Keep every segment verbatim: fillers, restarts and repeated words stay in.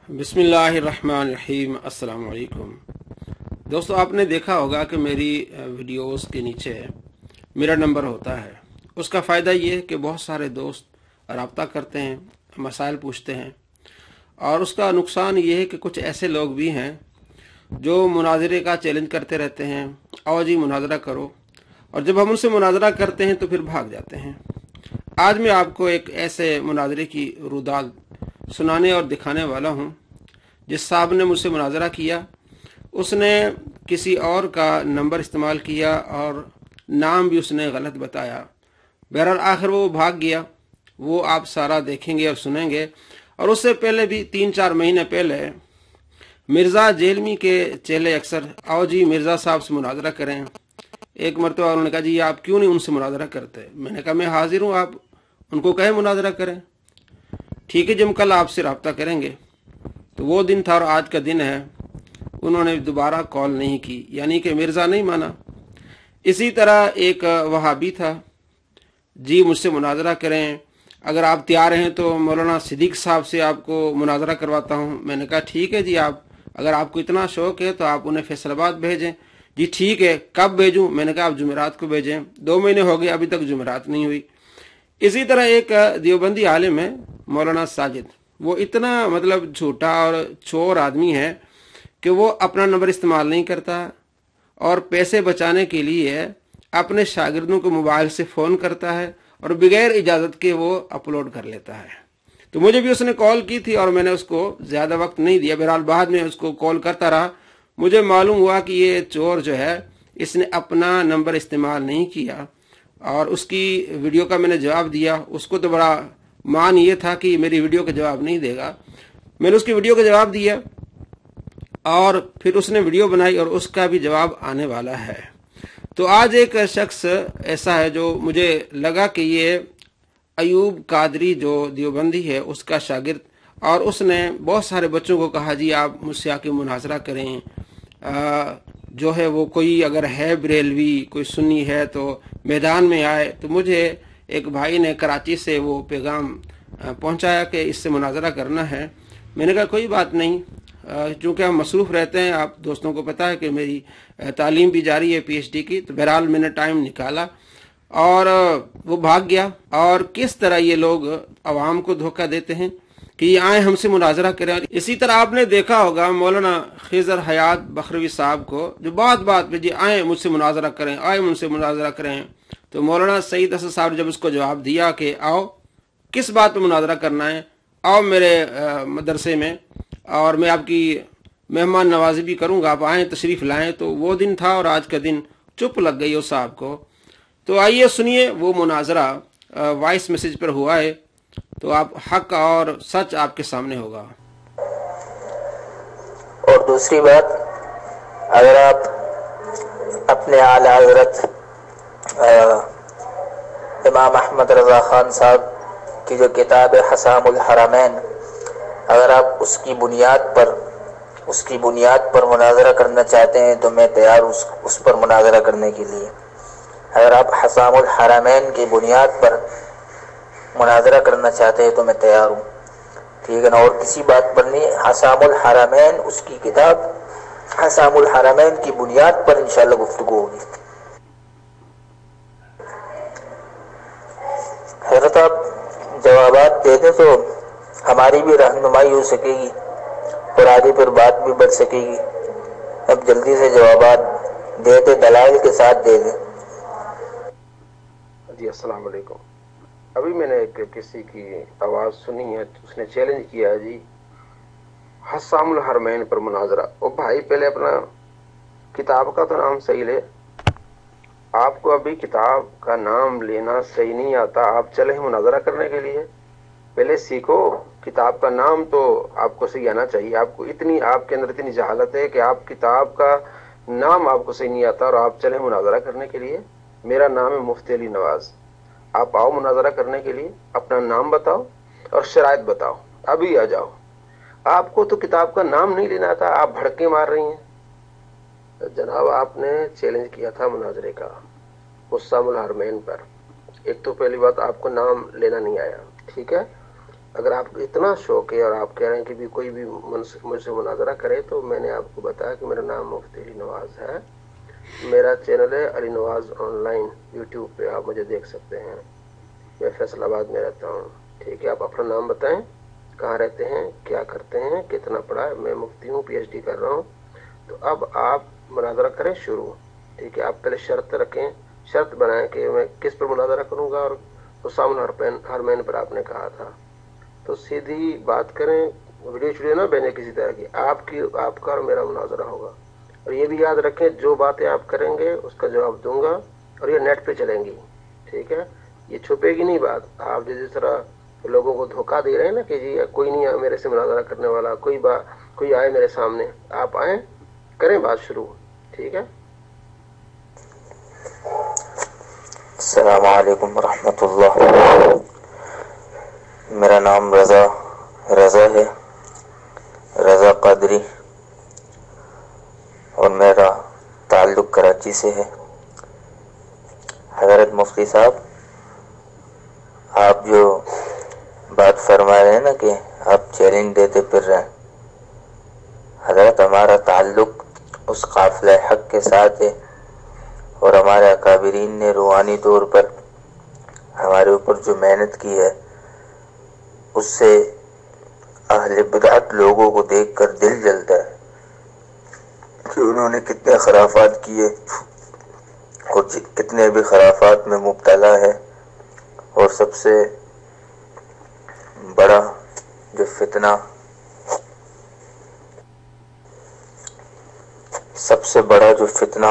बिस्मिल्लाहिर्रहमानिर्रहीम। अस्सलाम वालेकुम दोस्तों, आपने देखा होगा कि मेरी वीडियोस के नीचे मेरा नंबर होता है। उसका फ़ायदा ये है कि बहुत सारे दोस्त रब्ता करते हैं, मसाइल पूछते हैं। और उसका नुकसान ये है कि कुछ ऐसे लोग भी हैं जो मुनाजरे का चैलेंज करते रहते हैं, आओ जी मुनाजरा करो, और जब हम उनसे मुनाजरा करते हैं तो फिर भाग जाते हैं। आज मैं आपको एक ऐसे मुनाजरे की रुदाद सुनाने और दिखाने वाला हूँ। जिस साहब ने मुझसे मुनाजरा किया उसने किसी और का नंबर इस्तेमाल किया और नाम भी उसने गलत बताया। बहरहाल आखिर वो भाग गया। वो आप सारा देखेंगे और सुनेंगे। और उससे पहले भी तीन चार महीने पहले मिर्ज़ा जेलमी के चेले अक्सर आओ जी मिर्ज़ा साहब से मुनाजरा करें। एक मरतबा उन्होंने कहा जी आप क्यों नहीं उनसे मुनाजरा करते। मैंने कहा मैं हाजिर हूँ, आप उनको कहें मुनाजरा करें। ठीक है जी, हम कल आपसे रब्ता करेंगे। तो वो दिन था और आज का दिन है। उन्होंने दोबारा कॉल नहीं की, यानी कि मिर्ज़ा नहीं माना। इसी तरह एक वहाबी था, जी मुझसे मुनाजरा करें, अगर आप तैयार हैं तो मौलाना सिद्दीक साहब से आपको मुनाजरा करवाता हूँ। मैंने कहा ठीक है जी, आप अगर आपको इतना शौक़ है तो आप उन्हें फैसलाबाद भेजें। जी ठीक है, कब भेजूँ। मैंने कहा आप जुमेरात को भेजें। दो महीने हो गए, अभी तक जुमेरात नहीं हुई। इसी तरह एक देवबंदी आलिम है मौलाना साजिद, वो इतना मतलब झूठा और चोर आदमी है कि वो अपना नंबर इस्तेमाल नहीं करता और पैसे बचाने के लिए अपने शागिर्दों को मोबाइल से फ़ोन करता है और बगैर इजाज़त के वो अपलोड कर लेता है। तो मुझे भी उसने कॉल की थी और मैंने उसको ज़्यादा वक्त नहीं दिया। बहरहाल बाद में उसको कॉल करता रहा। मुझे मालूम हुआ कि ये चोर जो है इसने अपना नंबर इस्तेमाल नहीं किया और उसकी वीडियो का मैंने जवाब दिया। उसको तो बड़ा मान ये था कि मेरी वीडियो का जवाब नहीं देगा। मैंने उसकी वीडियो का जवाब दिया और फिर उसने वीडियो बनाई और उसका भी जवाब आने वाला है। तो आज एक शख्स ऐसा है जो मुझे लगा कि ये अयूब कादरी जो देवबंदी है उसका शागिर्द, और उसने बहुत सारे बच्चों को कहा जी आप मुझसे आके मुनाजरा करें। आ, जो है वो कोई अगर है बरेलवी, कोई सुन्नी है तो मैदान में आए। तो मुझे एक भाई ने कराची से वो पैगाम पहुंचाया कि इससे मुनाजरा करना है। मैंने कहा कोई बात नहीं, चूँकि हम मसरूफ़ रहते हैं, आप दोस्तों को पता है कि मेरी तालीम भी जारी है पीएचडी की। तो बहरहाल मैंने टाइम निकाला और वो भाग गया। और किस तरह ये लोग आवाम को धोखा देते हैं कि आए हमसे मुनाजरा करें। इसी तरह आपने देखा होगा मौलाना खिज़र हयात बखरवी साहब को, जो बात बात पे जी आए मुझसे मुनाजरा करें, आए मुझसे मुनाजरा करें। तो मौलाना सईद असद साहब ने जब उसको जवाब दिया कि आओ किस बात पे मुनाजरा करना है, आओ मेरे मदरसे में और मैं आपकी मेहमान नवाजी भी करूँगा, आप आएँ तशरीफ़ लाएँ। तो वो दिन था और आज का दिन चुप लग गई उस साहब को। तो आइए सुनिए वो मुनाजरा वॉइस मैसेज पर हुआ है, तो आप हक और सच आपके सामने होगा। और दूसरी बात, अगर आप अपने आला हज़रत इमाम अहमद रज़ा खान साहब की जो किताब है हसामुल हरमैन, अगर आप उसकी बुनियाद पर उसकी बुनियाद पर मुनाजरा करना चाहते हैं तो मैं तैयार उस उस पर मुनाजरा करने के लिए। अगर आप हसामुल हरमैन की बुनियाद पर मुनाजरा करना चाहते हैं तो मैं तैयार हूँ, ठीक है ना। और किसी बात पर नहीं, हसामुल हरमैन उसकी किताब हसामुल हरमैन की बुनियाद पर इंशाअल्लाह गुफ्तगू होगी। हज़रत आप जवाबात दे दें तो हमारी भी रहनुमाई हो सकेगी और आगे फिर बात भी बढ़ सकेगी। अब जल्दी से जवाबात दे दे, दलाइल के साथ दे दे। जी अस्सलाम वालेकुम। अभी मैंने एक किसी की आवाज़ सुनी है, तो उसने चैलेंज किया है जी हसामुल हरमैन पर मुनाजरा। ओ भाई पहले अपना किताब का तो नाम सही ले। आपको अभी किताब का नाम लेना सही नहीं आता, आप चले हैं मुनाजरा करने के लिए। पहले सीखो, किताब का नाम तो आपको सही आना चाहिए। आपको इतनी आपके अंदर इतनी जहालत है कि आप किताब का नाम आपको सही नहीं आता और आप चले मुनाजरा करने के लिए। मेरा नाम है मुफ्ती अली नवाज। आप आओ मुनाजरा करने के लिए, अपना नाम बताओ और शराइत बताओ, अभी आ जाओ। आपको तो किताब का नाम नहीं लेना आता, आप भड़के मार रही हैं। जनाब आपने चैलेंज किया था मुनाजरे का हसामुल हरमैन पर। एक तो पहली बात आपको नाम लेना नहीं आया, ठीक है। اگر آپ کو اتنا شوق ہے اور آپ کہہ رہے ہیں کہ بھی کوئی بھی مجھ سے مناظرہ کرے تو میں نے آپ کو بتایا کہ میرا نام مفتی علی نواز ہے. میرا چینل ہے Ali Nawaz on line YouTube پہ، آپ مجھے دیکھ سکتے ہیں. میں فیصل آباد میں رہتا ہوں. ٹھیک ہے، آپ اپنا نام بتائیں، کہاں رہتے ہیں، کیا کرتے ہیں، کتنا پڑھا ہے. میں مفتی ہوں، پی ایچ ڈی کر رہا ہوں. تو اب آپ مناظرہ کریں شروع. ٹھیک ہے، آپ پہلے شرط رکھیں، شرط بنائیں کہ میں کس پر مناظرہ کروں گا. اور حسام الحرمین پر آپ نے کہا تھا، تو سیدھی بات کریں، ویڈیو ویڈیو نہ بھیجیں کسی طرح کی. آپ کی آپ کا اور میرا مناظرہ ہوگا. اور یہ بھی یاد رکھیں جو باتیں آپ کریں گے اس کا جواب دوں گا، اور یہ نیٹ پہ چلیں گی. ٹھیک ہے، یہ چھپے گی نہیں بات. آپ جس طرح لوگوں کو دھوکہ دے رہے ہیں نا کہ جی کوئی نہیں ہے میرے سے مناظرہ کرنے والا، کوئی با کوئی آئے میرے سامنے. آپ آئیں، کریں بات شروع. ٹھیک ہے. السلام علیکم ورحمۃ اللہ. میرا نام رضا رضا ہے، رضا قادری، اور میرا تعلق کراچی سے ہے. حضرت مفتی صاحب، آپ جو بات فرما رہے ہیں نا کہ آپ چیلنج دیتے پھر رہے ہیں، حضرت ہمارا تعلق اس قافلہ حق کے ساتھ ہے، اور ہمارے اکابرین نے روحانی طور پر ہمارے اوپر جو محنت کی ہے اس سے اہل بدعت لوگوں کو دیکھ کر دل جلتا ہے کہ انہوں نے کتنے خرافات کیے اور کتنے بھی خرافات میں مبتلا ہے. اور سب سے بڑا جو فتنہ سب سے بڑا جو فتنہ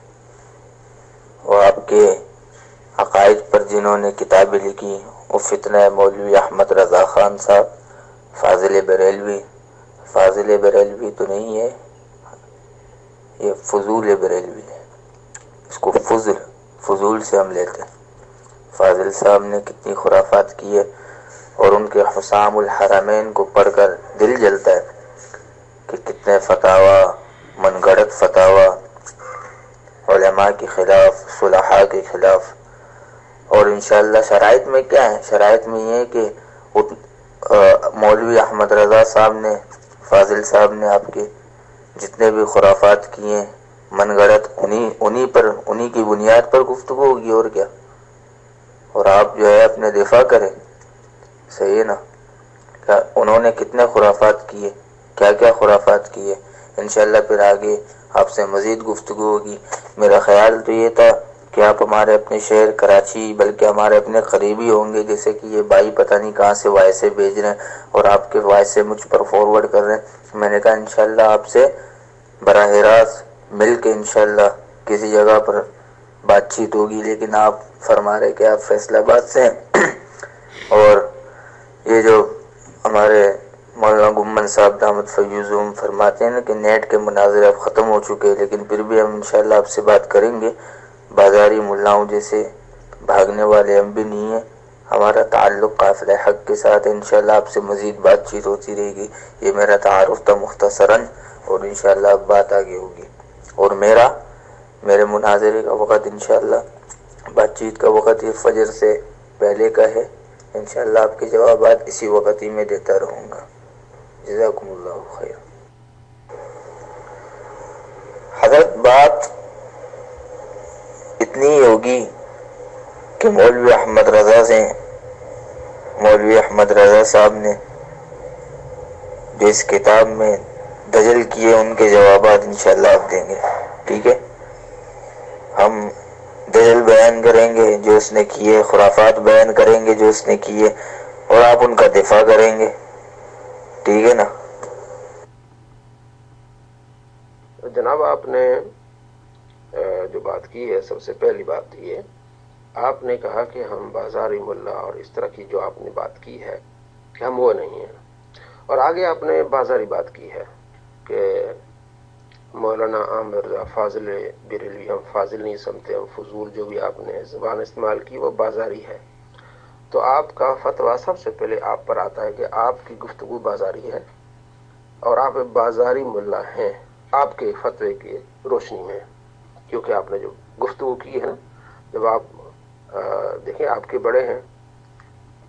وہ آپ کے عقائد پر جنہوں نے کتابیں لکھی، وہ فتنہ ہے مولوی احمد رضا خان صاحب، فاضل بریلوی. فاضل بریلوی تو نہیں ہے، یہ فضول بریلوی ہے. اس کو فضل فضول سے ہم لیتے ہیں. فاضل صاحب نے کتنی خرافات کی ہے، اور ان کے حسام الحرمین کو پڑھ کر دل جلتا ہے کہ کتنے فتاوا، من گڑت فتاوا علماء کے خلاف، صلحاء کے خلاف. اور انشاءاللہ شرائط میں کیا ہے؟ شرائط میں یہ ہے کہ مولوی احمد رضا صاحب نے، فاضل صاحب نے آپ کے جتنے بھی خرافات کیے من گڑت، انہی انہی پر انہی کی بنیاد پر گفتگو ہوگی. اور کیا؟ اور آپ جو ہے اپنے دفاع کریں. صحیح ہے نا؟ کیا انہوں نے کتنے خرافات کیے، کیا کیا خرافات کیے. انشاءاللہ پھر آگے آپ سے مزید گفتگو ہوگی. میرا خیال تو یہ تھا کہ آپ ہمارے اپنے شہر کراچی، بلکہ ہمارے اپنے قریبی ہوں گے، جیسے کہ یہ بھائی پتہ نہیں کہاں سے وائسے بھیج رہے ہیں اور آپ کے وائسے مجھ پر فارورڈ کر رہے ہیں. میں نے کہا انشاءاللہ آپ سے براہ راست مل کے انشاءاللہ کسی جگہ پر بات چیت ہوگی. لیکن آپ فرما رہے کہ آپ فیصل آباد سے ہیں، اور یہ جو ہمارے مولانا گمن صاحب دامت فیوزہم فرماتے ہیں نا کہ نیٹ کے مناظرے اب ختم ہو چکے ہیں، لیکن پھر بھی ہم انشاءاللہ آپ سے بات کریں گے. بازاری ملاؤں جیسے بھاگنے والے ہم بھی نہیں ہیں. ہمارا تعلق قافلہ حق کے ساتھ ہے. انشاءاللہ آپ سے مزید بات چیت ہوتی رہے گی. یہ میرا تعارف تھا مختصراً، اور انشاءاللہ اب بات آگے ہوگی. اور میرا میرے مناظرے کا وقت انشاءاللہ بات چیت کا وقت یہ فجر سے پہلے کا ہے. انشاءاللہ آپ کے جوابات اسی وقت ہی میں دیتا رہوں گا. جزاکم اللہ خیر. حضرت بات اتنی ہی ہوگی کہ مولوی احمد رضا سے مولوی احمد رضا صاحب نے جو اس کتاب میں دجل کیے ان کے جوابات انشاءاللہ آپ دیں گے. ٹھیک ہے؟ ہم دجل بیان کریں گے جو اس نے کیے، خرافات بیان کریں گے جو اس نے کیے، اور آپ ان کا دفاع کریں گے. ٹھیک ہے نا؟ جناب آپ نے جو بات کی ہے، سب سے پہلی بات یہ آپ نے کہا کہ ہم بازاری ملا، اور اس طرح کی جو آپ نے بات کی ہے کہ ہم وہ نہیں ہیں. اور آگے آپ نے بازاری بات کی ہے کہ مولانا عامر رضا فاضل بریلوی، ہم فاضل نہیں سمتے، ہم فضول، جو بھی آپ نے زبان استعمال کی وہ بازاری ہے. تو آپ کا فتویٰ سب سے پہلے آپ پر آتا ہے کہ آپ کی گفتگو بازاری ہے، اور آپ بازاری ملا ہیں آپ کے فتوے کی روشنی میں. کیونکہ آپ نے جو گفتگو کی ہے نا، جب آپ دیکھیں آپ کے بڑے ہیں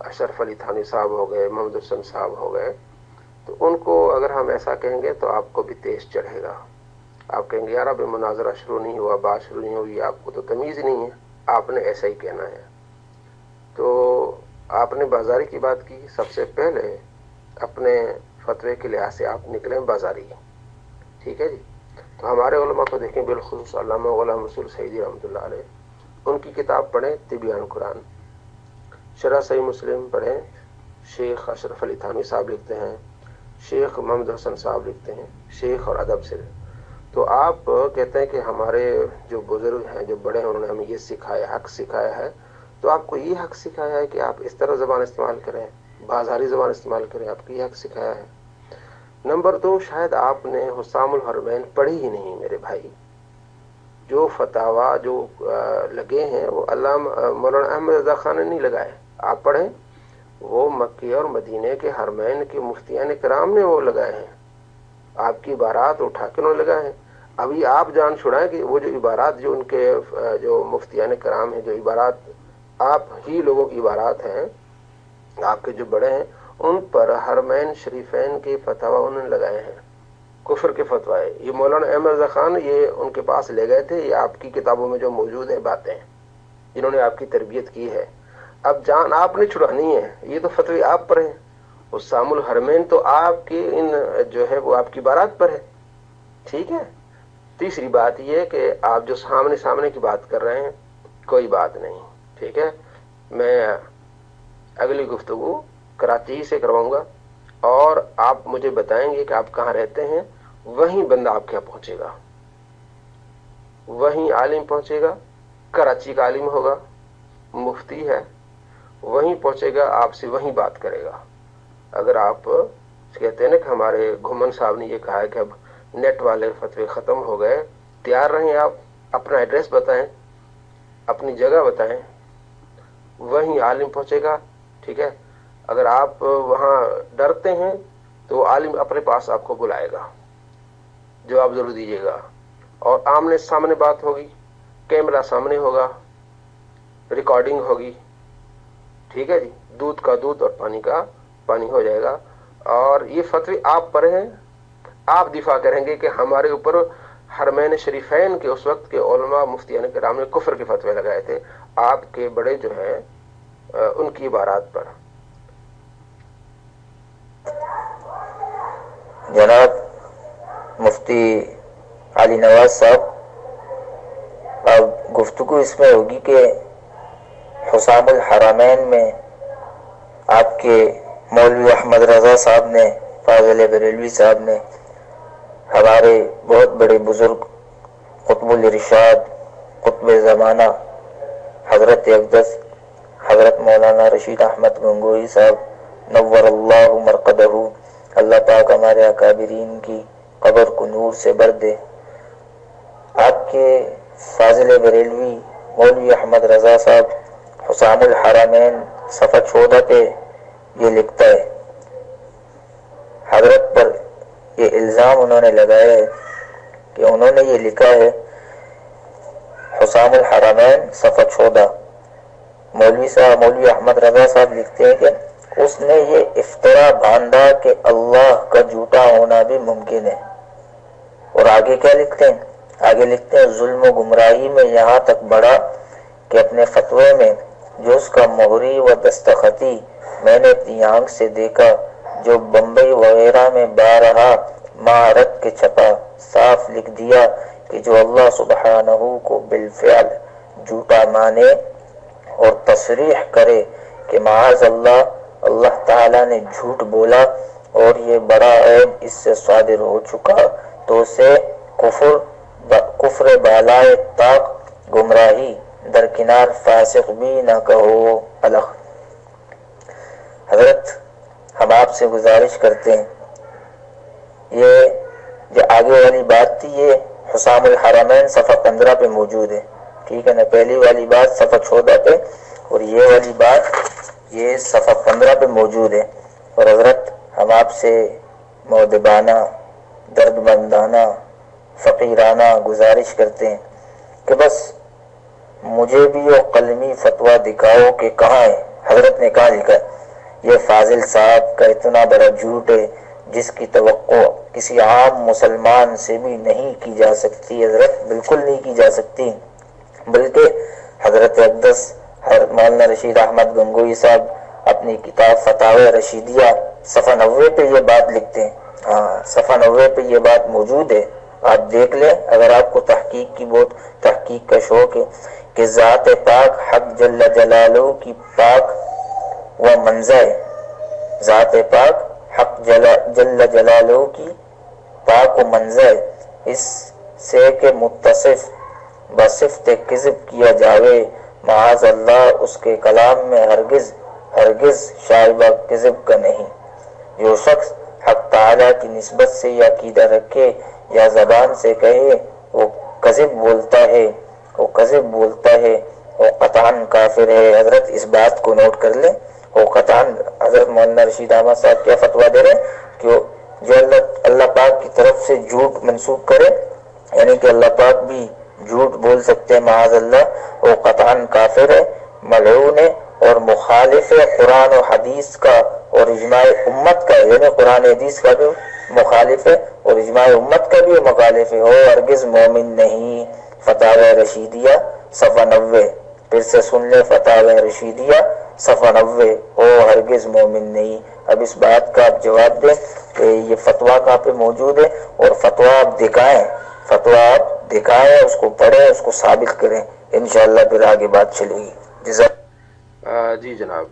اشرف علی تھانوی صاحب ہو گئے، محمد حسن صاحب ہو گئے، تو ان کو اگر ہم ایسا کہیں گے تو آپ کو بھی تیز چڑھے گا. آپ کہیں گے یار ابھی مناظرہ شروع نہیں ہوا، بات شروع نہیں ہوئی، آپ کو تو تمیز نہیں ہے، آپ نے ایسا ہی کہنا ہے. تو آپ نے بازاری کی بات کی، سب سے پہلے اپنے فتوے کے لحاظ سے آپ نکلیں بازاری. ٹھیک ہے جی. تو ہمارے علماء کو دیکھیں، بالخصوص علامہ غلام رسول سعیدی رحمۃ اللہ علیہ، ان کی کتاب پڑھیں طبیان قرآن. شرح صحیح مسلم پڑھیں، شیخ اشرف علی تھانوی صاحب لکھتے ہیں، شیخ محمد حسن صاحب لکھتے ہیں، شیخ اور ادب سے. تو آپ کہتے ہیں کہ ہمارے جو بزرگ ہیں، جو بڑے ہیں، انہوں نے ہمیں یہ سکھایا، حق سکھایا ہے. تو آپ کو یہ حق سکھایا ہے کہ آپ اس طرح زبان استعمال کریں، بازاری زبان استعمال کریں، آپ کو یہ حق سکھایا ہے. نمبر دو، شاید آپ نے حسام الحرمین پڑھی ہی نہیں میرے بھائی. جو فتاوا جو لگے ہیں وہ علامہ مولانا احمد رضا خان نے نہیں لگائے، آپ پڑھیں. وہ مکے اور مدینے کے حرمین کے مفتیان کرام نے وہ لگائے ہیں، آپ کی عبارات اٹھا کے انہوں نے لگائے ہیں. ابھی آپ جان چھڑائیں کہ وہ جو عبارات جو ان کے جو مفتیان کرام ہیں، جو عبارات آپ ہی لوگوں کی عبارات ہیں، آپ کے جو بڑے ہیں، ان پر حرمین شریفین کے فتوا انہوں نے لگائے ہیں، کفر کے فتوائے. یہ مولانا احمد رضا خان یہ ان کے پاس لے گئے تھے، یہ آپ کی کتابوں میں جو موجود ہیں باتیں جنہوں نے آپ کی تربیت کی ہے. اب جان آپ نے چھڑانی ہے، یہ تو فتوی آپ پر ہیں. حسام الحرمین تو آپ کے ان جو ہے وہ آپ کی عبارات پر ہے. ٹھیک ہے. تیسری بات یہ کہ آپ جو سامنے سامنے کی بات کر رہے ہیں، کوئی بات نہیں. ٹھیک ہے. میں اگلی گفتگو کراچی سے کرواؤں گا، اور آپ مجھے بتائیں گے کہ آپ کہاں رہتے ہیں، وہیں بندہ آپ کے یہاں پہنچے گا، وہیں عالم پہنچے گا. کراچی کا عالم ہوگا، مفتی ہے، وہیں پہنچے گا، آپ سے وہیں بات کرے گا. اگر آپ کہتے ہیں نا کہ ہمارے گھمن صاحب نے یہ کہا ہے کہ اب نیٹ والے فتوے ختم ہو گئے، تیار رہیں. آپ اپنا ایڈریس بتائیں، اپنی جگہ بتائیں، وہیں عالم پہنچے گا. ٹھیک ہے. اگر آپ وہاں ڈرتے ہیں تو عالم اپنے پاس آپ کو بلائے گا، جواب ضرور دیجیے گا، اور آمنے سامنے بات ہوگی، کیمرہ سامنے ہوگا، ریکارڈنگ ہوگی. ٹھیک ہے جی. دودھ کا دودھ اور پانی کا پانی ہو جائے گا. اور یہ فتوی آپ پر ہیں، آپ دفاع کریں گے کہ ہمارے اوپر حرمین شریفین کے اس وقت کے علماء مفتیان کرام نے کفر کے فتوے لگائے تھے، آپ کے بڑے جو ہیں ان کی عبارات پر. جناب مفتی علی نواز صاحب، اب گفتگو اس میں ہوگی کہ حسام الحرمین میں آپ کے مولوی احمد رضا صاحب نے، فاضل بریلوی صاحب نے، ہمارے بہت بڑے بزرگ قطب الارشاد، قطب زمانہ حضرت اقدس حضرت مولانا رشید احمد گنگوہی صاحب نور اللہ مرقدہ، اللہ پاک ہمارے اکابرین کی قبر کو نور سے بھر دے. آپ کے فاضل بریلوی مولوی احمد رضا صاحب حسام الحرمین صفحہ چودہ پہ یہ لکھتا ہے، حضرت پر یہ الزام انہوں نے لگایا ہے کہ انہوں نے یہ لکھا ہے، حسام الحرمین صفحہ چودہ، مولوی صاحب مولوی احمد رضا صاحب لکھتے ہیں کہ اس نے یہ افطرا باندھا کہ اللہ کا جھوٹا ہونا بھی ممکن ہے. اور آگے کیا لکھتے ہیں؟ آگے لکھتے ہیں ظلم و گمراہی میں یہاں تک بڑھا کہ اپنے فتوے میں جو اس کا مہری و دستخطی میں نے اپنی آنکھ سے دیکھا، جو بمبئی وغیرہ میں بارہا مہارت کے چھپا، صاف لکھ دیا کہ جو اللہ سبحانہ کو بالفعل جھوٹا مانے اور تصریح کرے کہ معاذ اللہ اللہ تعالی نے جھوٹ بولا اور یہ بڑا عیب اس سے صادر ہو چکا، تو اسے کفر کفر بالائے طاق گمراہی درکنار فاسق بھی نہ کہو. الخ حضرت ہم آپ سے گزارش کرتے ہیں، یہ جو آگے والی بات تھی یہ حسام الحرمین صفحہ پندرہ پہ موجود ہے. ٹھیک ہے نا. پہلی والی بات صفحہ چودہ پہ اور یہ والی بات یہ صفحہ پندرہ پہ موجود ہے. اور حضرت ہم آپ سے مودبانہ، درد مندانہ، فقیرانہ گزارش کرتے ہیں کہ بس مجھے بھی وہ قلمی فتویٰ دکھاؤ کہ کہاں ہے حضرت نے کہا لکھا یہ فاضل صاحب کا اتنا بڑا جھوٹ ہے جس کی توقع کسی عام مسلمان سے بھی نہیں کی جا سکتی، حضرت بالکل نہیں کی جا سکتی، بلکہ حضرت اقدس مولانا رشید احمد گنگوئی صاحب اپنی کتاب فتاوی رشیدیہ صفحہ نوے پہ یہ بات لکھتے ہیں، ہاں صفحہ نوے پہ یہ بات موجود ہے، آپ دیکھ لیں اگر آپ کو تحقیق کی بہت تحقیق کا شوق ہے، کہ ذات پاک حق جل جلالہ کی پاک و منزہ، ذات پاک حق جل جلالہ کی پاک و منزہ اس سے کہ متصف بصفت کذب کیا جاوے، معاذ اللہ اس کے کلام میں ہرگز ہرگز شائبہ کذب کا نہیں۔ جو شخص حق تعالیٰ کی نسبت سے یہ عقیدہ رکھے یا زبان سے کہے وہ کذب بولتا ہے وہ کذب بولتا ہے وہ قطعاً کافر ہے۔ حضرت اس بات کو نوٹ کر لیں، وہ قطعاً حضرت مولانا رشید احمد صاحب کیا فتویٰ دے رہے ہیں کہ جو اللہ اللہ پاک کی طرف سے جھوٹ منسوخ کرے، یعنی کہ اللہ پاک بھی جھوٹ بول سکتے ہیں معاذ اللہ، وہ قطعاً کافر ہے، ملعون ہے اور مخالف ہے قرآن و حدیث کا اور اجماع امت کا، یعنی قرآن حدیث کا بھی مخالف ہے اور اجماع امت کا بھی مخالف ہے، وہ ہرگز مومن نہیں۔ فتاوی رشیدیہ صفحہ نوے، پھر سے سن لیں فتاوی رشیدیہ صفحہ نوے، وہ ہرگز مومن نہیں۔ اب اس بات کا آپ جواب دیں کہ یہ فتویٰ کہاں پہ موجود ہے، اور فتویٰ آپ دکھائیں فتویٰ آپ دکھائیں اس کو پڑھیں، اس کو ثابت کریں، انشاءاللہ پھر آگے بات چلے گی۔ جزاک جی جناب،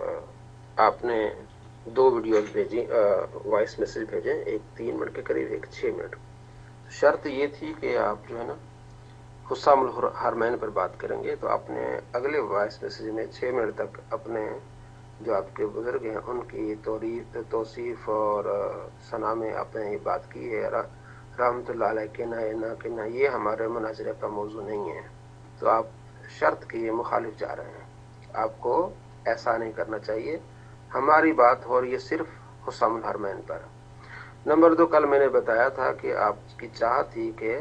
آپ نے دو ویڈیوز بھیجی، وائس میسج بھیجے، ایک تین منٹ کے قریب، ایک چھ منٹ۔ شرط یہ تھی کہ آپ جو ہے نا حسام الحرمین پر بات کریں گے، تو آپ نے اگلے وائس میسج میں چھ منٹ تک اپنے جو آپ کے بزرگ ہیں ان کی توصیف اور ثنا میں آپ نے یہ بات کی ہے، رحمۃ اللہ علیہ کہنا ہے نہ کہنا، یہ ہمارے مناظرے کا موضوع نہیں ہے، تو آپ شرط کے مخالف جا رہے ہیں، آپ کو ایسا نہیں کرنا چاہیے۔ ہماری بات ہو رہی ہے صرف حسام الحرمین پر۔ نمبر دو، کل میں نے بتایا تھا کہ آپ کی چاہت تھی کہ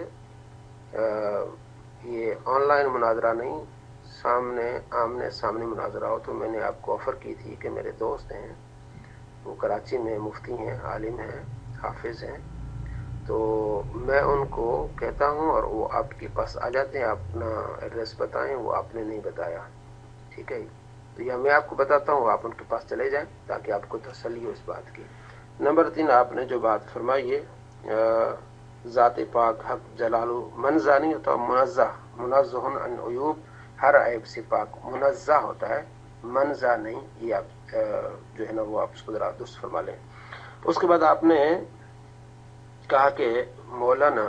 یہ آن لائن مناظرہ نہیں، سامنے آمنے سامنے مناظرہ ہو، تو میں نے آپ کو آفر کی تھی کہ میرے دوست ہیں، وہ کراچی میں مفتی ہیں، عالم ہیں، حافظ ہیں، تو میں ان کو کہتا ہوں اور وہ آپ کے پاس آ جاتے ہیں، اپنا ایڈریس بتائیں، وہ آپ نے نہیں بتایا، ٹھیک ہے، تو یہ میں آپ کو بتاتا ہوں، آپ ان کے پاس چلے جائیں تاکہ آپ کو تسلی ہو اس بات کی۔ نمبر تین، آپ نے جو بات فرمائی ہے ذات پاک حق جلالہ منزہ نہیں ہوتا، منزہ، منزہ عن عیوب، ہر عیب سے پاک منزہ ہوتا ہے، منزہ نہیں، یہ آپ جو ہے نا وہ آپ اس کو ذرا درست فرما لیں۔ اس کے بعد آپ نے کہا کہ مولانا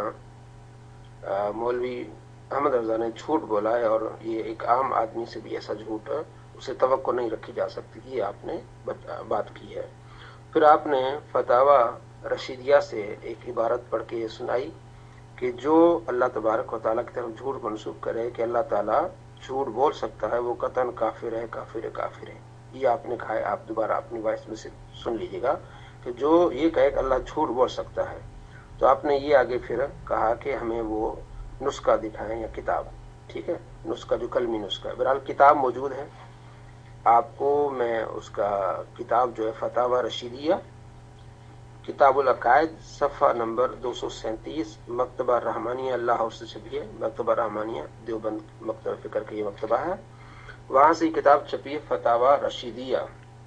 مولوی احمد رضا نے جھوٹ بولا ہے اور یہ ایک عام آدمی سے بھی ایسا جھوٹ اسے توقع نہیں رکھی جا سکتی، یہ آپ نے بات کی ہے۔ پھر آپ نے فتاوی رشیدیہ سے ایک عبارت پڑھ کے یہ سنائی کہ جو اللہ تبارک و تعالیٰ کی طرف جھوٹ منسوخ کرے کہ اللہ تعالیٰ جھوٹ بول سکتا ہے، وہ قطعاً کافر ہے، کافر ہے، کافر ہے، یہ آپ نے کہا ہے۔ آپ دوبارہ اپنی وائس میں سے سن لیجیے گا کہ جو یہ کہے کہ اللہ جھوٹ بول سکتا ہے، تو آپ نے یہ آگے پھر کہا کہ ہمیں وہ نسخہ دکھائیں یا کتاب، ٹھیک ہے، نسخہ جو کلمی نسخہ ہے، بہرحال کتاب موجود ہے، آپ کو میں اس کا کتاب جو ہے فتاوی رشیدیہ کتاب العقائد صفحہ نمبر دو سو سینتیس، مکتبہ رحمانیہ اللہ ہاؤس سے چھپی ہے، مکتبہ رحمانیہ دیوبند مکتبہ فکر کا یہ مکتبہ ہے، وہاں سے یہ کتاب چھپی ہے فتاوی رشیدیہ،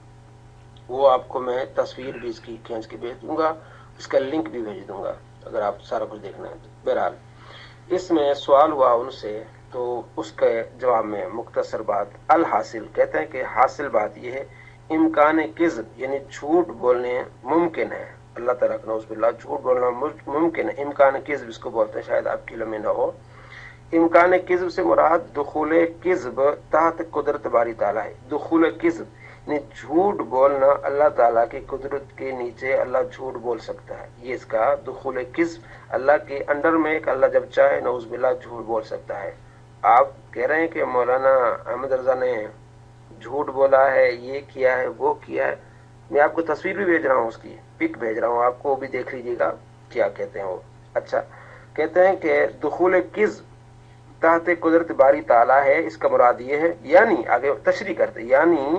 وہ آپ کو میں تصویر بھی اس کی کھینچ کے بھیج دوں گا، اس کا لنک بھی بھیج دوں گا اگر آپ سارا کچھ دیکھنا ہے تو۔ بہرحال اس میں سوال ہوا ان سے، تو اس کے جواب میں مختصر بات، الحاصل کہتے ہیں کہ حاصل بات یہ ہے امکان کذب یعنی جھوٹ بولنے ممکن ہے، اللہ تعالیٰ کا نعوذ باللہ جھوٹ بولنا ممکن ہے، امکان کذب اس کو بولتے ہیں، شاید آپ کی علم میں نہ ہو۔ امکان کذب سے مراد دخول کذب تحت قدرت باری تعالیٰ ہے، دخول کذب یعنی جھوٹ بولنا اللہ تعالیٰ کی قدرت کے نیچے اللہ جھوٹ بول سکتا ہے، یہ اس کا دخول کذب، اللہ کے انڈر میں ایک اللہ جب چاہے نعوذ باللہ جھوٹ بول سکتا ہے۔ آپ کہہ رہے ہیں کہ مولانا احمد رضا نے جھوٹ بولا ہے، یہ کیا ہے، وہ کیا ہے، میں آپ کو تصویر بھی بھیج رہا ہوں، اس کی پک بھیج رہا ہوں، آپ کو بھی دیکھ لیجیے گا کیا کہتے ہیں وہ۔ اچھا، کہتے ہیں کہ دخول کذب تحت قدرت باری تعالیٰ ہے، اس کا مراد یہ ہے، یعنی آگے تشریح کرتے یعنی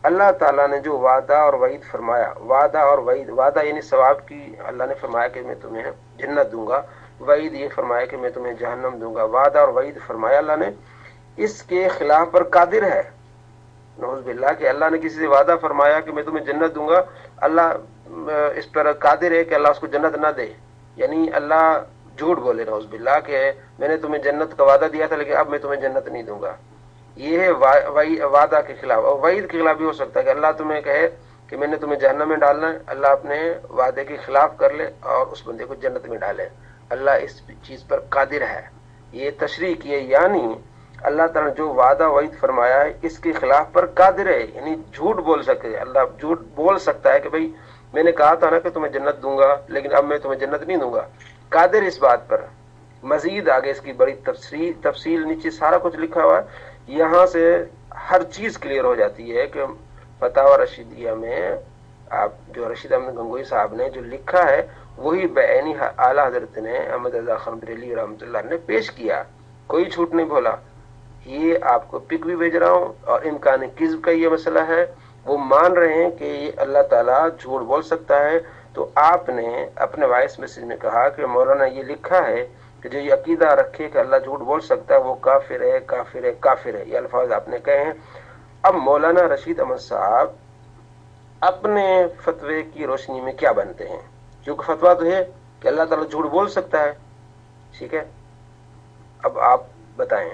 اللہ تعالیٰ نے جو وعدہ اور وعید فرمایا، وعدہ اور وعید، وعدہ یعنی ثواب کی، اللہ نے فرمایا کہ میں تمہیں جنت دوں گا، وعید یہ فرمایا کہ میں تمہیں جہنم دوں گا، وعدہ اور وعید فرمایا اللہ نے، اس کے خلاف پر قادر ہے۔ نعوذ باللہ کہ اللہ نے کسی سے وعدہ فرمایا کہ میں تمہیں جنت دوں گا، اللہ اس پر قادر ہے کہ اللہ اس کو جنت نہ دے، یعنی اللہ جھوٹ بولے نعوذ باللہ کہ میں نے تمہیں جنت کا وعدہ دیا تھا لیکن اب میں تمہیں جنت نہیں دوں گا۔ یہ ہے وعدہ کے خلاف، اور وعید کے خلاف بھی ہو سکتا ہے کہ اللہ تمہیں کہے کہ میں نے تمہیں جہنم میں ڈالنا ہے، اللہ اپنے وعدے کے خلاف کر لے اور اس بندے کو جنت میں ڈالے، اللہ اس چیز پر قادر ہے۔ یہ تشریح کی ہے، یعنی اللہ تعالیٰ نے جو وعدہ وعید فرمایا ہے اس کے خلاف پر قادر ہے، یعنی جھوٹ بول سکتے ہیں، اللہ جھوٹ بول سکتا ہے کہ بھئی میں نے کہا تھا نا کہ تمہیں جنت دوں گا لیکن اب میں تمہیں جنت نہیں دوں گا، قادر اس بات پر۔ مزید آگے اس کی بڑی تفصیل تفصیل نیچے سارا کچھ لکھا ہوا ہے، یہاں سے ہر چیز کلیئر ہو جاتی ہے کہ فتاوی رشیدیہ میں آپ جو رشید احمد گنگوئی صاحب نے جو لکھا ہے وہی بعینی اعلیٰ حضرت نے احمد رضا خان بریلوی رحمۃ اللہ نے پیش کیا، کوئی جھوٹ نہیں بولا۔ یہ آپ کو پک بھی بھیج رہا ہوں، اور امکان کذب کا یہ مسئلہ ہے، وہ مان رہے ہیں کہ یہ اللہ تعالیٰ جھوٹ بول سکتا ہے، تو آپ نے اپنے وائس میسج میں کہا کہ مولانا یہ لکھا ہے کہ جو یہ عقیدہ رکھے کہ اللہ جھوٹ بول سکتا ہے وہ کافر ہے، کافر ہے، کافر ہے، یہ الفاظ آپ نے کہے ہیں۔ اب مولانا رشید احمد صاحب اپنے فتوے کی روشنی میں کیا بنتے ہیں، کیونکہ فتویٰ تو ہے کہ اللہ تعالیٰ جھوٹ بول سکتا ہے، ٹھیک ہے؟ اب آپ بتائیں،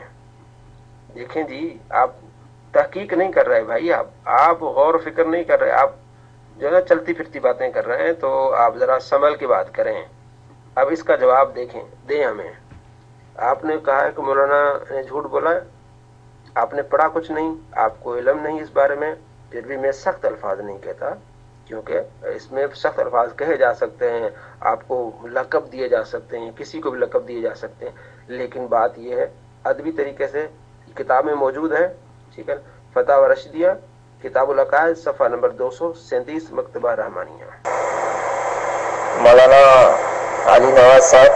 دیکھیں جی، آپ تحقیق نہیں کر رہے بھائی، آپ آپ غور و فکر نہیں کر رہے، آپ جو ہے نا چلتی پھرتی باتیں کر رہے ہیں، تو آپ ذرا سنبھل کی بات کریں۔ اب اس کا جواب دیکھیں، دیں ہمیں۔ آپ نے کہا ہے کہ مولانا نے جھوٹ بولا ہے، آپ نے پڑھا کچھ نہیں، آپ کو علم نہیں اس بارے میں، پھر بھی میں سخت الفاظ نہیں کہتا، کیونکہ اس میں سخت الفاظ کہے جا سکتے ہیں، آپ کو لقب دیے جا سکتے ہیں، کسی کو بھی لقب دیے جا سکتے ہیں، لیکن بات یہ ہے ادبی طریقے سے کتاب میں موجود ہے، ٹھیک ہے؟ فتاوی رشیدیہ کتاب العقائد صفحہ نمبر دو سو سینتیس مکتبہ رحمانیہ۔ مولانا علی نواز صاحب،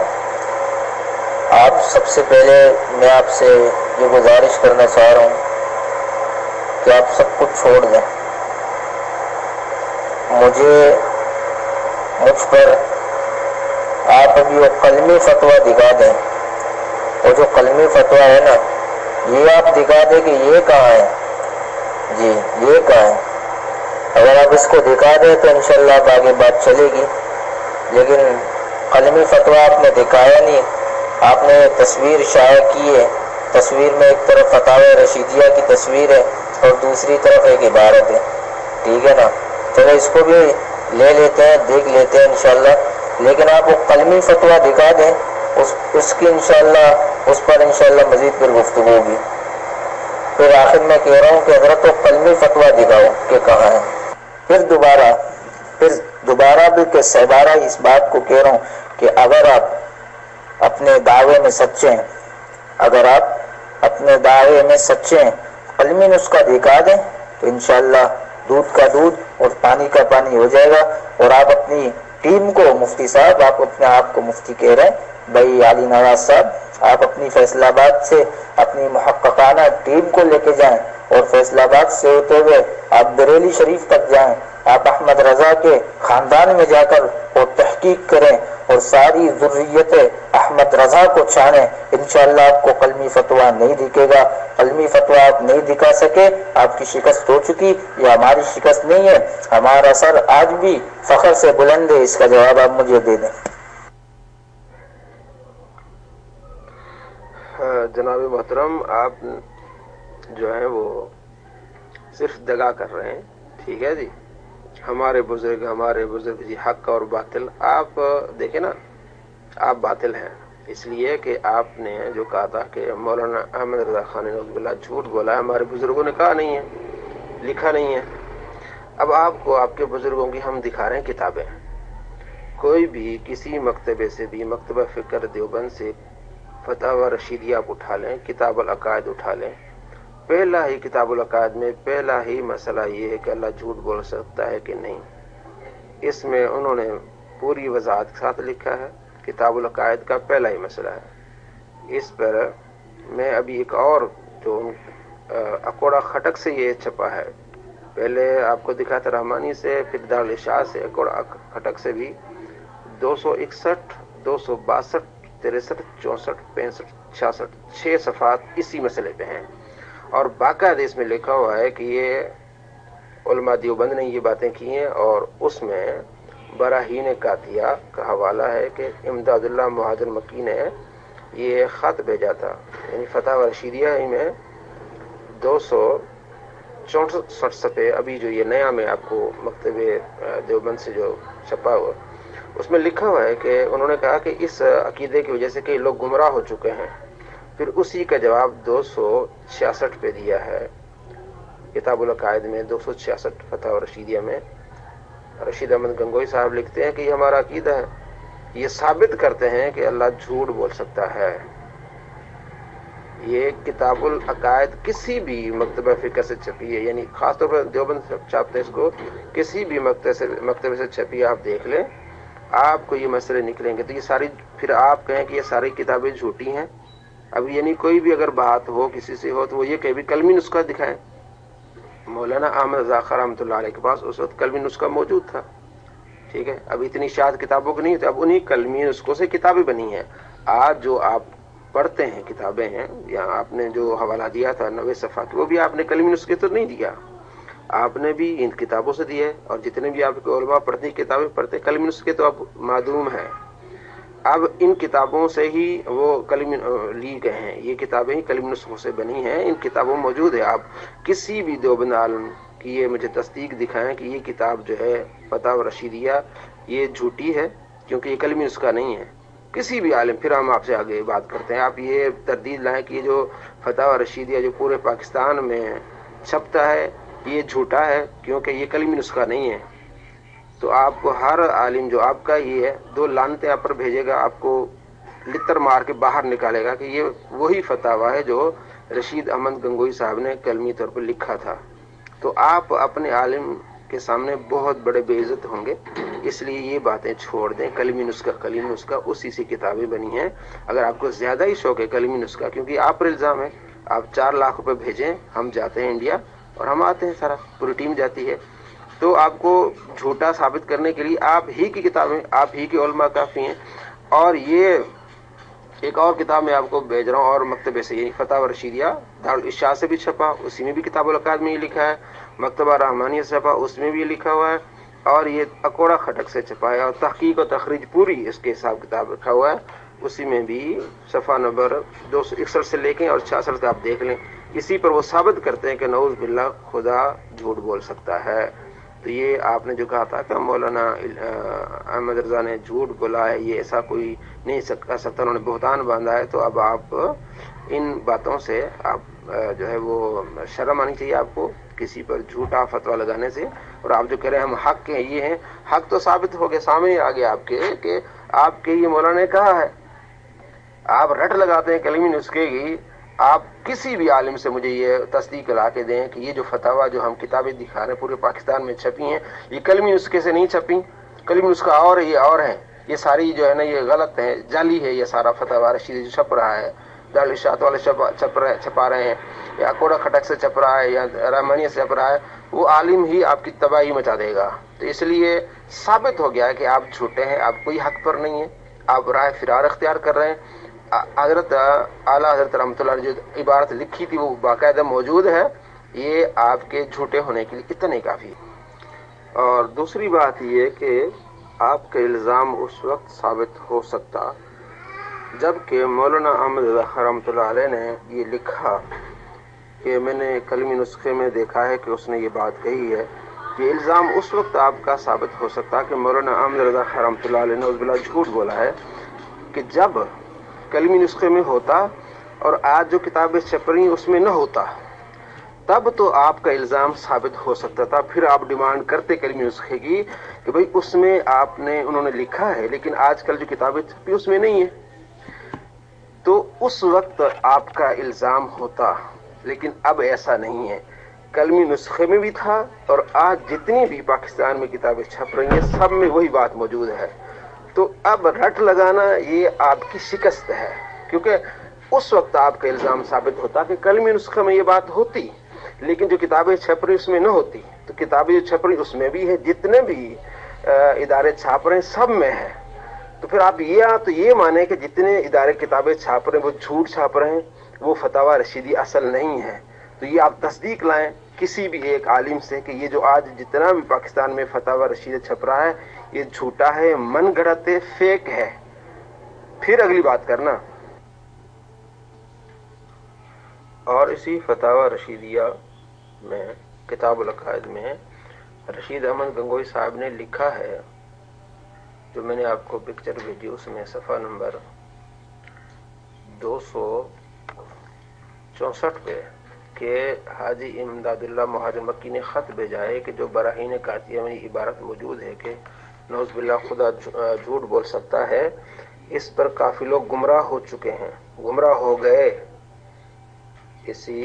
آپ سب سے پہلے میں آپ سے یہ گزارش کرنا چاہ رہا ہوں کہ آپ سب کچھ چھوڑ دیں، مجھے مجھ پر آپ ابھی وہ قلمی فتویٰ دکھا دیں، وہ جو قلمی فتویٰ ہے نا یہ آپ دکھا دیں کہ یہ کہاں ہے، جی یہ کہاں ہے، اگر آپ اس کو دکھا دیں تو انشاءاللہ اب آگے بات چلے گی، لیکن قلمی فتویٰ آپ نے دکھایا نہیں، آپ نے تصویر شائع کی ہے، تصویر میں ایک طرف فتاوی رشیدیہ کی تصویر ہے اور دوسری طرف ایک عبارت ہے، ٹھیک ہے نا؟ چلو اس کو بھی لے لیتے ہیں، دیکھ لیتے ہیں انشاءاللہ، لیکن آپ وہ قلمی فتویٰ دکھا دیں، اس اس کی انشاءاللہ اس پر انشاءاللہ مزید پھر گفتگو ہوگی۔ پھر آخر میں کہہ رہا ہوں کہ حضرت وہ قلمی فتویٰ دکھاؤ کہ کہاں ہے۔ پھر دوبارہ پھر دوبارہ بھی کہ سہبارہ اس بات کو کہہ رہا ہوں کہ اگر آپ اپنے دعوے میں سچے ہیں، اگر آپ اپنے دعوے میں سچے ہیں، قلمی نسخہ دکھا دیں تو انشاءاللہ دودھ کا دودھ اور پانی کا پانی ہو جائے گا، اور آپ اپنی ٹیم کو، مفتی صاحب آپ اپنے آپ کو مفتی کہہ رہے ہیں، بھائی علی نواز صاحب آپ اپنی فیصل آباد سے اپنی محققانہ ٹیم کو لے کے جائیں، اور فیصل آباد سے ہوتے ہوئے آپ بریلی شریف تک جائیں، آپ احمد رضا کے خاندان میں جا کر اور تحقیق کریں اور ساری ذریت احمد رضا کو چھانے، انشاءاللہ آپ کو قلمی فتویٰ نہیں دکھے گا۔ قلمی فتویٰ آپ نہیں دکھا سکے، آپ کی شکست ہو چکی، یہ ہماری شکست نہیں ہے، ہمارا سر آج بھی فخر سے بلند ہے۔ اس کا جواب آپ مجھے دے دیں۔ جناب محترم، آپ جو ہیں وہ صرف دگا کر رہے ہیں، ٹھیک ہے جی؟ ہمارے بزرگ ہمارے بزرگ جی، حق اور باطل، آپ دیکھیں نا، آپ باطل ہیں اس لیے کہ آپ نے جو کہا تھا کہ مولانا احمد رضا خان نعوذ باللہ جھوٹ بولا ہے، ہمارے بزرگوں نے کہا نہیں ہے، لکھا نہیں ہے۔ اب آپ کو آپ کے بزرگوں کی ہم دکھا رہے ہیں کتابیں، کوئی بھی کسی مکتبے سے بھی، مکتبہ فکر دیوبند سے فتاوی رشیدیہ آپ اٹھا لیں، کتاب العقائد اٹھا لیں، پہلا ہی کتاب العقائد میں پہلا ہی مسئلہ یہ ہے کہ اللہ جھوٹ بول سکتا ہے کہ نہیں، اس میں انہوں نے پوری وضاحت کے ساتھ لکھا ہے، کتاب العقائد کا پہلا ہی مسئلہ ہے۔ اس پر میں ابھی ایک اور جو اکوڑا خٹک سے یہ چھپا ہے، پہلے آپ کو دکھا تھا رحمانی سے، پھر دارالاشاع سے، اکوڑا کھٹک سے بھی دو سو اکسٹھ دو سو باسٹھ تریسٹھ چونسٹھ پینسٹھ چھیاسٹھ چھ صفحات اسی مسئلے پہ ہیں، اور باقاعدہ اس میں لکھا ہوا ہے کہ یہ علماء دیوبند نے یہ باتیں کی ہیں، اور اس میں براہین قاطعہ کا حوالہ ہے کہ امداد اللہ مہاجر مکی نے یہ خط بھیجا تھا، یعنی فتح رشیدیہ ہی میں دو سو چونسٹھ صفحے ابھی جو یہ نیا میں آپ کو مکتب دیوبند سے جو چھپا ہوا، اس میں لکھا ہوا ہے کہ انہوں نے کہا کہ اس عقیدے کی وجہ سے کئی لوگ گمراہ ہو چکے ہیں، پھر اسی کا جواب دو سو چھیاسٹھ پہ دیا ہے کتاب العقائد میں، دو سو چھیاسٹھ فتح رشیدیہ میں رشید احمد گنگوئی صاحب لکھتے ہیں کہ یہ ہمارا عقیدہ ہے، یہ ثابت کرتے ہیں کہ اللہ جھوٹ بول سکتا ہے۔ یہ کتاب العقائد کسی بھی مکتبہ فکر سے چھپی ہے، یعنی خاص طور پر دیوبند چھاپتے اس کو، کسی بھی مکتبے سے مکتبے سے چھپی ہے، آپ دیکھ لیں آپ کو یہ مسئلے نکلیں گے، تو یہ ساری پھر آپ کہیں کہ یہ ساری کتابیں جھوٹی ہیں۔ اب یعنی کوئی بھی اگر بات ہو کسی سے ہو تو وہ یہ کہ بھی کلمی نسخہ دکھائیں۔ مولانا احمد رضا خان رحمۃ اللہ علیہ کے پاس اس وقت کلمی نسخہ موجود تھا، ٹھیک ہے، اب اتنی شاد کتابوں کی نہیں تھی، اب انہی کلمی نسخوں سے کتابیں بنی ہیں۔ آج جو آپ پڑھتے ہیں کتابیں ہیں، یا آپ نے جو حوالہ دیا تھا نوے صفحہ کی، وہ بھی آپ نے کلمی نسخے تو نہیں دیا، آپ نے بھی ان کتابوں سے دیے، اور جتنے بھی آپ کے علماء پڑھتی کتابیں پڑھتے کلمی نسخے تو اب معدوم ہیں۔ اب ان کتابوں سے ہی وہ کلم لی گئے ہیں، یہ کتابیں ہی کلمی نسخوں سے بنی ہیں، ان کتابوں موجود ہے۔ آپ کسی بھی دیوبند عالم کی یہ مجھے تصدیق دکھائیں کہ یہ کتاب جو ہے فتح رشیدیہ یہ جھوٹی ہے، کیونکہ یہ کلمی نسخہ نہیں ہے، کسی بھی عالم۔ پھر ہم آپ سے آگے بات کرتے ہیں، آپ یہ تردید لائیں کہ یہ جو فتح رشیدیہ جو پورے پاکستان میں چھپتا ہے یہ جھوٹا ہے، کیونکہ یہ کلمی نسخہ نہیں ہے۔ تو آپ کو ہر عالم جو آپ کا یہ ہے دو لعنتیں آپ پر بھیجے گا، آپ کو لتر مار کے باہر نکالے گا کہ یہ وہی فتاوی ہے جو رشید احمد گنگوئی صاحب نے کلمی طور پر لکھا تھا۔ تو آپ اپنے عالم کے سامنے بہت بڑے بے عزت ہوں گے، اس لیے یہ باتیں چھوڑ دیں۔ کلمی نسخہ کلمی نسخہ اسی سے کتابیں بنی ہیں۔ اگر آپ کو زیادہ ہی شوق ہے کلمی نسخہ، کیونکہ آپ پر الزام ہے، آپ چار لاکھ روپے بھیجیں، ہم جاتے ہیں انڈیا اور ہم آتے ہیں، سارا پوری ٹیم جاتی ہے، تو آپ کو جھوٹا ثابت کرنے کے لیے آپ ہی کی کتابیں، آپ ہی کے علماء کافی ہیں۔ اور یہ ایک اور کتاب میں آپ کو بھیج رہا ہوں اور مکتبے سے، یعنی فتح رشیدیہ دارالاشاع سے بھی چھپا، اسی میں بھی کتاب العقائد میں یہ لکھا ہے، مکتبہ رحمانیہ سے چھپا، اس میں بھی یہ لکھا ہوا ہے، اور یہ اکوڑا کھٹک سے چھپا ہے، اور تحقیق و تخریج پوری اس کے حساب کتاب رکھا ہوا ہے، اسی میں بھی صفحہ نمبر دو سو اکسٹھ سے لے کے اور چھیاسٹھ کا آپ دیکھ لیں، اسی پر وہ ثابت کرتے ہیں کہ نعوذ باللہ خدا جھوٹ بول سکتا ہے۔ تو یہ آپ نے جو کہا تھا کہ مولانا احمد رضا نے جھوٹ بولا ہے، یہ ایسا کوئی نہیں کر سکتا، انہوں نے بہتان باندھا ہے، تو اب آپ ان باتوں سے آپ جو ہے وہ شرم آنی چاہیے آپ کو، کسی پر جھوٹا فتویٰ لگانے سے۔ اور آپ جو کہہ رہے ہیں ہم حق کے یہ ہیں، حق تو ثابت ہو گیا، سامنے آ گیا آپ کے کہ آپ کے یہ مولانا نے کہا ہے، آپ رٹ لگاتے ہیں کلمی نسخے کی۔ آپ کسی بھی عالم سے مجھے یہ تصدیق لا کے دیں کہ یہ جو فتاوی جو ہم کتابیں دکھا رہے ہیں پورے پاکستان میں چھپی ہیں، یہ کلمی نسخے سے نہیں چھپی، کلمی نسخہ اور ہے، یہ اور ہے، یہ ساری جو ہے نا یہ غلط ہے، جعلی ہے، یہ سارا فتاوی رشید جو چھپ رہا ہے، دارالاشاعت والے چھپ رہے چھپا رہے ہیں، یا کوڑا کھٹک سے چھپ رہا ہے، یا رحمانیہ سے چھپ رہا ہے، وہ عالم ہی آپ کی تباہی مچا دے گا۔ تو اس لیے ثابت ہو گیا ہے کہ آپ جھوٹے ہیں، آپ کوئی حق پر نہیں ہے، آپ راہ فرار اختیار کر رہے ہیں۔ حضرت اعلیٰ حضرت رحمۃ اللہ نے جو عبارت لکھی تھی وہ باقاعدہ موجود ہے، یہ آپ کے جھوٹے ہونے کے لیے اتنے کافی۔ اور دوسری بات یہ کہ آپ کا الزام اس وقت ثابت ہو سکتا جب کہ مولانا احمد رضا رحمۃ اللہ علیہ نے یہ لکھا کہ میں نے کلمی نسخے میں دیکھا ہے کہ اس نے یہ بات کہی ہے، یہ الزام اس وقت آپ کا ثابت ہو سکتا کہ مولانا احمد رضا رحمۃ اللہ علیہ نے اس بلا جھوٹ بولا ہے کہ جب کلمی نسخے میں ہوتا اور آج جو کتابیں چھپ رہی ہیں اس میں نہ ہوتا، تب تو آپ کا الزام ثابت ہو سکتا تھا۔ پھر آپ ڈیمانڈ کرتے کلمی نسخے کی کہ بھئی اس میں آپ نے انہوں نے لکھا ہے لیکن آج کل جو کتابیں چھپی اس میں نہیں ہے، تو اس وقت آپ کا الزام ہوتا۔ لیکن اب ایسا نہیں ہے، کلمی نسخے میں بھی تھا اور آج جتنی بھی پاکستان میں کتابیں چھپ رہی ہیں سب میں وہی بات موجود ہے۔ تو اب رٹ لگانا یہ آپ کی شکست ہے، کیونکہ اس وقت آپ کا الزام ثابت ہوتا کہ کلمی نسخے میں یہ بات ہوتی لیکن جو کتابیں چھپ رہی اس میں نہ ہوتی۔ تو کتابیں جو چھپ رہی اس میں بھی ہے، جتنے بھی ادارے چھاپ رہے ہیں سب میں ہے. تو پھر آپ یہ تو یہ مانیں کہ جتنے ادارے کتابیں چھاپ رہے ہیں وہ جھوٹ چھاپ رہے ہیں، وہ فتاوی رشیدی اصل نہیں ہے. تو یہ آپ تصدیق لائیں کسی بھی ایک عالم سے کہ یہ جو آج جتنا بھی پاکستان میں فتاوی رشیدہ چھپ رہا ہے یہ جھوٹا ہے، من گھڑت ہے، فیک ہے. پھر اگلی بات کرنا. اور اسی فتاوی رشیدیہ میں کتاب العقائد میں رشید احمد گنگوئی صاحب نے لکھا ہے، جو میں نے آپ کو پکچر بھیجی اس میں صفحہ نمبر دو سو چونسٹھ پہ، کہ حاجی امداد اللہ مہاجر مکی نے خط بھیجا ہے کہ جو براہین قاطعیہ میں عبارت موجود ہے کہ نعوذ باللہ خدا جھوٹ بول سکتا ہے، اس پر کافی لوگ گمراہ ہو چکے ہیں، گمراہ ہو گئے. اسی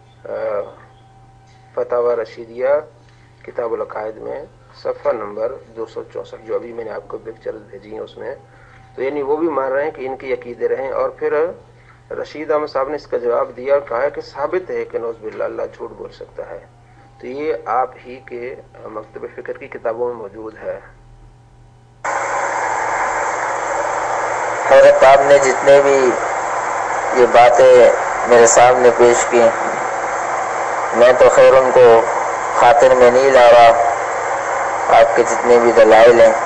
فتاوی رشیدیہ کتاب العقائد میں صفحہ نمبر دو سو چونسٹھ، جو ابھی میں نے آپ کو پکچر بھیجی ہیں اس میں. تو یعنی وہ بھی مان رہے ہیں کہ ان کے عقیدے رہیں. اور پھر رشید احمد صاحب نے اس کا جواب دیا اور کہا ہے کہ ثابت ہے کہ نعوذ باللہ اللہ جھوٹ بول سکتا ہے. تو یہ آپ ہی کے مکتب فکر کی کتابوں میں موجود ہے. حضرت آپ نے جتنے بھی یہ باتیں میرے سامنے پیش کی، میں تو خیر ان کو خاطر میں نہیں لا رہا، آپ کے جتنے بھی دلائل ہیں،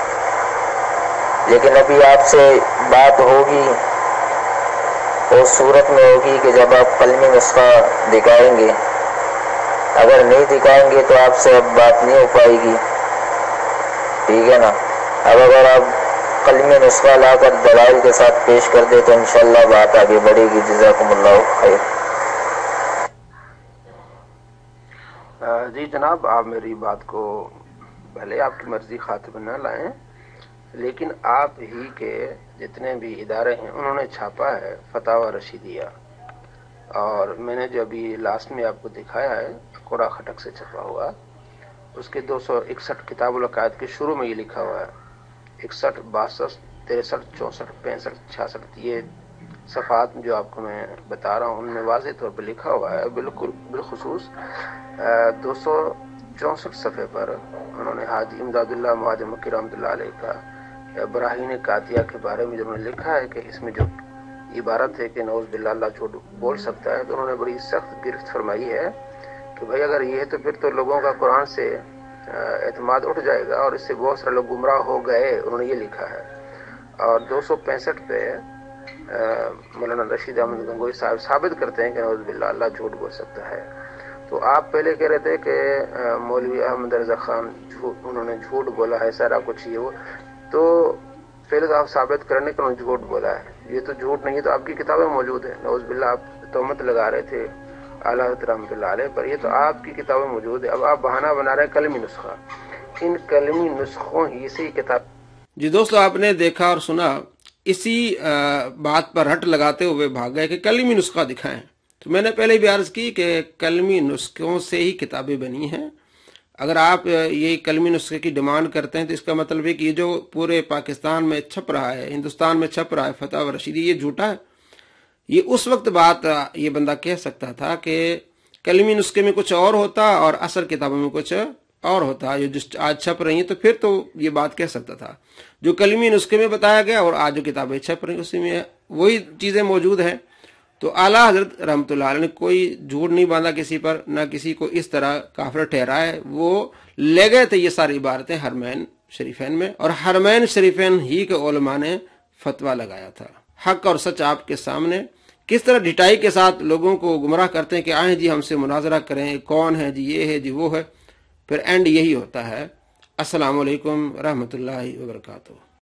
لیکن ابھی آپ سے بات ہوگی اس صورت میں ہوگی کہ جب آپ قلمی نسخہ دکھائیں گے. اگر نہیں دکھائیں گے تو آپ سے اب بات نہیں ہو پائے گی، ٹھیک ہے نا. اب اگر آپ قلمی نسخہ لا کر دلائل کے ساتھ پیش کر دے تو انشاءاللہ بات آگے بڑھے گی. جزاکم اللہ خیر. جی جناب، آپ میری بات کو بھلے آپ کی مرضی خاطر نہ لائیں، لیکن آپ ہی کے جتنے بھی ادارے ہیں انہوں نے چھاپا ہے فتاوی رشیدیہ. اور میں نے جو ابھی لاسٹ میں آپ کو دکھایا ہے کوڑا خٹک سے چھپا ہوا، اس کے دو سو اکسٹھ کتاب العقائد کے شروع میں یہ لکھا ہوا ہے. اکسٹھ باسٹھ تریسٹھ چونسٹھ پینسٹھ چھیاسٹھ یہ صفحات جو آپ کو میں بتا رہا ہوں ان میں واضح طور پہ لکھا ہوا ہے. بالکل بالخصوص دو سو چونسٹھ صفحے پر انہوں نے حاجی امداد اللہ مہاجر مکی رحمۃ اللہ علیہ کا براہین قاطعیہ کے بارے میں جب انہوں نے لکھا ہے کہ اس میں جو عبارت ہے کہ نعوذ باللہ اللہ جھوٹ بول سکتا ہے، تو انہوں نے بڑی سخت گرفت فرمائی ہے کہ بھائی اگر یہ ہے تو پھر تو لوگوں کا قرآن سے اعتماد اٹھ جائے گا اور اس سے بہت سارے لوگ گمراہ ہو گئے. انہوں نے یہ لکھا ہے. اور دو سو پینسٹھ پہ مولانا رشید احمد گنگوئی صاحب ثابت کرتے ہیں کہ نعوذ باللہ اللہ جھوٹ بول سکتا ہے. تو آپ پہلے کہہ رہے تھے کہ مولوی احمد رضا خان انہوں نے جھوٹ بولا ہے، سارا کچھ یہ وہ، تو پہلے تو آپ ثابت کرنے کہ انہوں نے جھوٹ بولا ہے. یہ تو جھوٹ نہیں ہے، تو آپ کی کتابیں موجود ہیں. نعوذ باللہ آپ تہمت لگا رہے تھے اعلیٰ حضرت رحمۃ اللہ علیہ پر، یہ تو آپ کی کتابیں موجود ہے. اب آپ بہانہ بنا رہے ہیں کلمی نسخہ. ان کلمی نسخوں ہی سے کتاب. جی دوستو، آپ نے دیکھا اور سنا، اسی بات پر ہٹ لگاتے ہوئے بھاگ گئے کہ کلمی نسخہ دکھائیں. تو میں نے پہلے بھی عرض کی کہ کلمی نسخوں سے ہی کتابیں بنی ہیں. اگر آپ یہ کلمی نسخے کی ڈیمانڈ کرتے ہیں تو اس کا مطلب ہے کہ یہ جو پورے پاکستان میں چھپ رہا ہے، ہندوستان میں چھپ رہا ہے فتاوی رشیدی، یہ جھوٹا ہے. یہ اس وقت بات یہ بندہ کہہ سکتا تھا کہ کلمی نسخے میں کچھ اور ہوتا اور اصل کتابوں میں کچھ اور ہوتا، یہ جو آج چھپ رہی ہیں، تو پھر تو یہ بات کہہ سکتا تھا. جو کلمی نسخے میں بتایا گیا اور آج جو کتابیں چھپ رہی ہیں اسی میں وہی چیزیں موجود ہیں. تو اعلیٰ حضرت رحمۃ اللہ علیہ نے کوئی جھوٹ نہیں باندھا کسی پر، نہ کسی کو اس طرح کافر ٹھہرائے. وہ لے گئے تھے یہ ساری عبارتیں حرمین شریفین میں، اور حرمین شریفین ہی کے علماء نے فتویٰ لگایا تھا. حق اور سچ آپ کے سامنے کس طرح ڈٹائی کے ساتھ لوگوں کو گمراہ کرتے ہیں کہ آئیں جی ہم سے مناظرہ کریں، کون ہے جی، یہ ہے جی وہ ہے، پھر اینڈ یہی ہوتا ہے. السلام علیکم ورحمۃ اللہ وبرکاتہ.